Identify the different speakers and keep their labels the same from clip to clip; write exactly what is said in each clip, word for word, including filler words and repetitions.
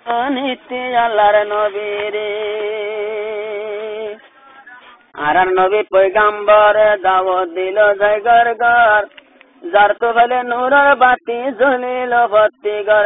Speaker 1: নিতে আল্লাহর নবী রে আর নবী পয়গাম্বর দাওয়াত দিল যায় ঘর ঘর যার তো ফেলে নূরের বাতি জ্বলিল ভর্তি ঘর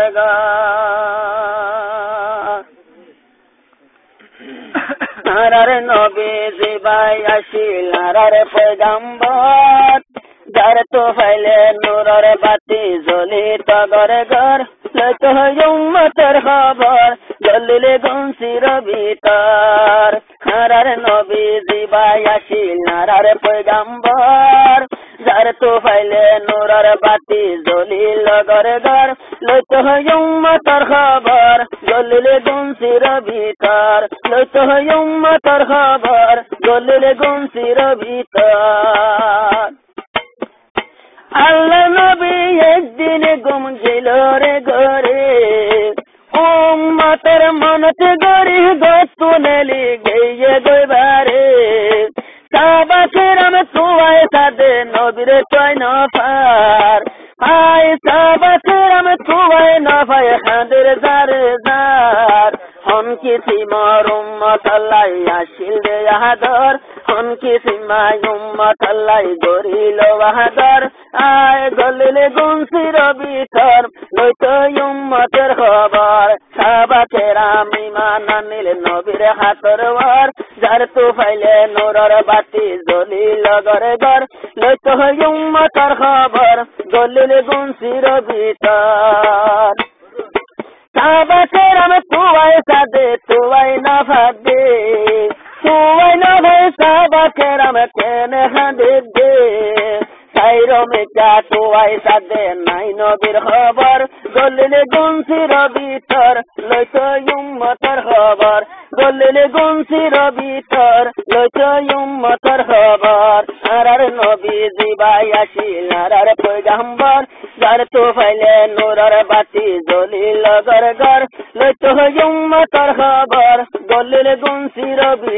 Speaker 1: ঘর আর নবী জিবাই আসিল আর পয়গাম্বর যার তো ফেলে নূরের বাতি জ্বলিত ঘর ঘর লইতে হয় উম্মতের খবর জলিলে গনসির ভিতর আর নবী জিবাই আসিল আর পয়গাম্বর যার তো ফাইলে নূরের বাতি জ্বলিল ঘর ঘর লইতে হয় উম্মতের খবর জলিলে গনসির ভিতর লইতে হয় উম্মতের খবর জলিলে গনসির ভিতর আল্লাহ নবী একদিন ঘুম গেল রে ঘরে উম্মতের মনতে গরি গস্তু নেলি গিয়ে গইবারে সাহাবা কেরাম তুয়াই সাদে নবীর তয় নফার আই সাহাবা কেরাম তুয়াই নফাই খাদের জারে জার হন কি সিমার উম্মত আল্লাহ আসিল রে আহাদর হন কি সিমাই উম্মত আল্লাহ গরিল আহাদর আয় গলিলে গুনসির ভিতর লইত উম্মতের খবর সাহাবা কেরাম ঈমান আনিল নবীর হাতর ওয়ার যার তো ফাইলে নূরের বাতি জ্বলিল ঘর ঘর লইত উম্মতের খবর গলিলে গুনসির ভিতর সাহাবা কেরাম তুয়াই সাদে তুয়াই না ফাদে তুয়াই না ভাই সাহাবা কেরাম কেনে হাদে দে সাইরো মেটা তুয়াই সাদে নাই নবীর খবর গলিলে গুনসির ভিতর লইত উম্মতের খবর গলিলে গুনসির ভিতর লইত উম্মতের খবর আর নবী জিবাই আসিল আর পয়গাম্বর যার তো ফাইলে নূরের বাতি জ্বলিল ঘর ঘর লইত উম্মতের খবর গলিলে গুনসির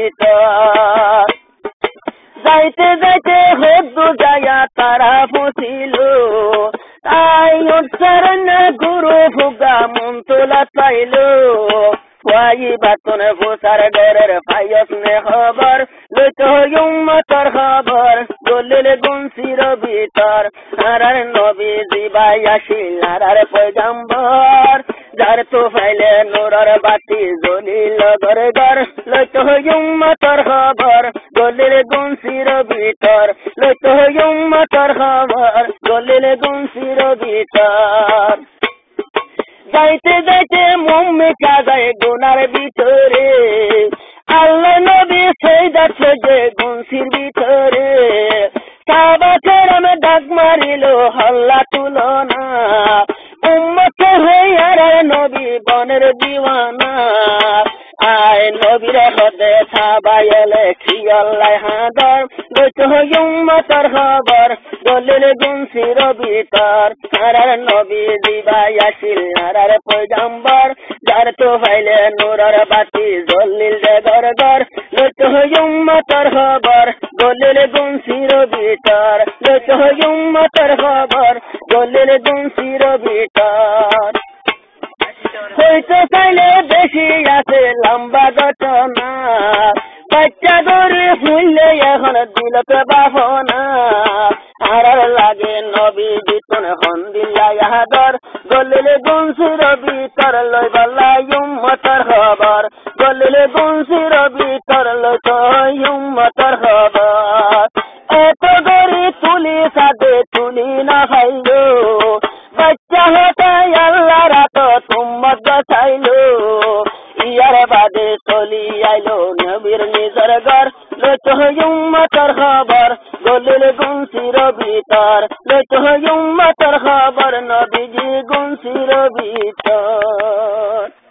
Speaker 1: ভিতর যাইতে যাইতে হদ্দু যায়া তারা ফুসিল তাই উচ্চারণ গুরু ফুগা মন তোলা চাইল ওয়াই বাতন ফুসার ডরের ফায়স নে খবর লইত উম্মতের খবর গলিলে গুনসির ভিতর আর নবী জিবাই আসিল আর পয়গাম্বর যার তো ফাইলে নূরের বাতি জ্বলিল ঘর ঘর লইত উম্মতের খবর গলিলে গুনসির ভিতর লইত উম্মতের খবর গলিলে গুনসির ভিতর যাইতে যাইতে মুম্মি কাজায় গুনার ভিতরে আল্লাহ নবী সেই যাচ্ছে যে গুনসির ভিতরে সাহাবা কেরাম ডাক মারিল হল্লা তুলনা উম্মত হইয়ার নবী বনের দিওয়ানা আয় নবীর হদে সাহাবাই এলে খিয়াল্লাই হাদর লইত উম্মতের খবর গলিলে গুনসির ভিতর আর নবী জিবাই আসিল আর পয়গাম্বর যার তো ফাইলে নূরের বাতি জ্বলিল রে ঘর ঘর লইত উম্মতের খবর গলিলে গুনসির ভিতর লইত উম্মতের খবর গলিলে গুনসির ভিতর হইতে চাইলে বেশি আছে লম্বা ঘটনা বাচ্চা গরি শুনলে এখন দিলতে বাফনা আর লাগে নবী বিতন হন্দিল্লাই আহাদর গলিলে গুনসির ভিতর লই বলাই উম্মতের খবর গলিলে গুনসির ভিতর লই তো উম্মতের খবর এত গরি তুলি সাদে তুলি না ভাইল বাচ্চা হতে আল্লাহ রাত তুম্মত গছাইল ইয়ার বাদে চলি আইলো নবীর নিজের ঘর লইত উম্মতের খবর গলিলে গুনসির ভিতর লইত উম্মতের খবর নবীজি গুনসির ভিতর।